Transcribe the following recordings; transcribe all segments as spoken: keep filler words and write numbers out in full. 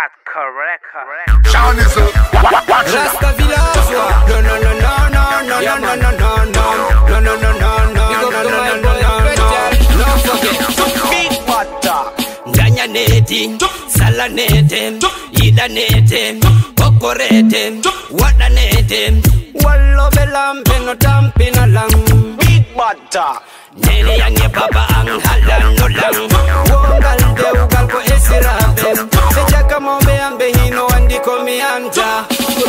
Cat correct, correct. Sean is Rasta village. No no no no no no no no no no no no no no no no no no no no forget. Big water. Danya neti, sala neti, ida neti, okorete, wada neti. Wallo belam peno tampina lang. Big water. Nene yange papa ang halan no lang. Wongal de ugal ko esirabe. Sejaka mombe ambe hino andi komi anja.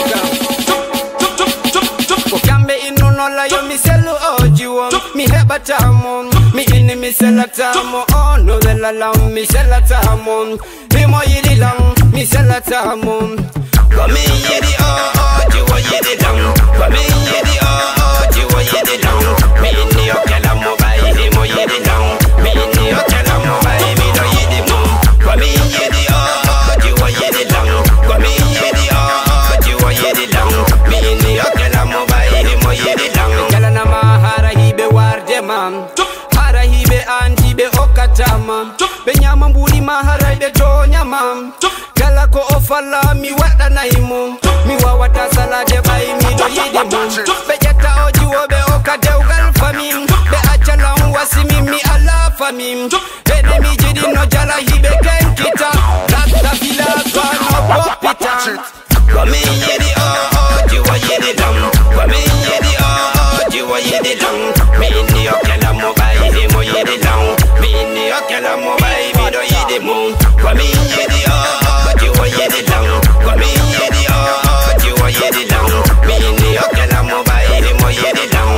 Kokambe inu no la yo mi selu ojiwo. Mi heba tamo, mi ini mi sela tamo. Oh no de la la mi sela tamo. Mi mo yidi lang, mi sela tamo. Komi yidi oh oh jiwo yidi lang. Komi yidi oh oh jiwo yidi lang. Mi ini okela mo bai himo yidi lang. Mi ini okela mo bai mi do yidi mo. Komi yidi oh oh jiwo yidi lang. Komi yidi oh oh jiwo yidi lang. Mi ini okela mo bai himo yidi lang. Kala na mahara hibe warde mam. Hara hibe anti be okatama. Be nyama mbuli mahara be to nyama. Kala ko ofala mi wada na himo. Mi wawata salade bai mi do yidi mo. Be jeta oji wo be okade ugal famim. Be achala wasimi mi ala famim. Ede mi jidi no jala hibe kenkita. Rasta vila kwa no popita. Come yidi oh oh jiwa yidi lam. Come yidi oh oh jiwa yidi lam. Mi inni okela mo bai himo yidi lam. Mi inni okela mo bai mi do yidi mo. Come yidi oh oh jiwa yidi lam. Come yidi oh oh jiwa yidi lam. Mi inni okela mo bai himo yidi lam.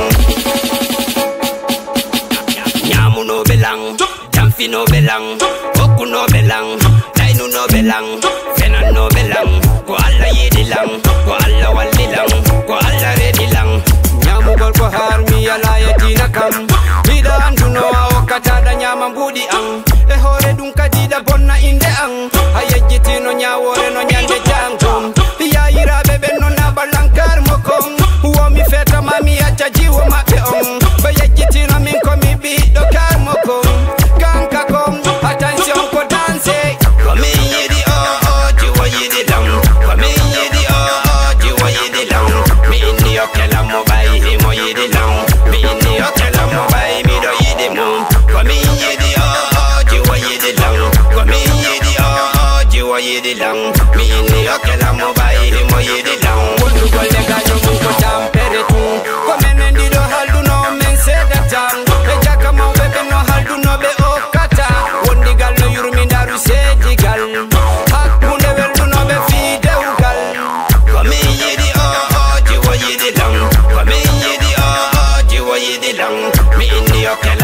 Nyamu no belang, Jamfi no belang, Oku no belang, Dainu no belang, Fenan no belang. Ko alla yidi lang, ko alla walli lang, ko alla redi lang. Nyamu gol ko harmi ala yetina kam. Ida andu no okata da nyama mbudi ang. E hore dun kadida bonna inde ang. Ayejiti no nyawore no nyande jangum. Ya ira bebe no nabalankar mokom. Uo mi feta mami acha jiwo mape om. Bayejiti no min komi bi do kar mokom. Kanka kom, attention ko dance. Come yidi oh oh jiwo yidi lang. Come yidi oh oh jiwo yidi lang. Mi inni okela mo bai himo yidi lang. Mi inni okela mo bai mi do yidi mo. Come yidi oh oh jiwo yidi lang. Come yidi oh oh jiwo yidi lang. Mi inni okela mo bai himo yidi lang. Wondu gole ganyo mu ko tampere tu. Come nendi do haldu no men seda tang. E jaka mo bebe no haldu no be okata. Wondi gal no yurmi daru sedi gal. Hakkunde weldu no be fide ugal. Come yidi oh oh jiwo yidi lang. Come yidi oh oh jiwo yidi lang. Mi inni okela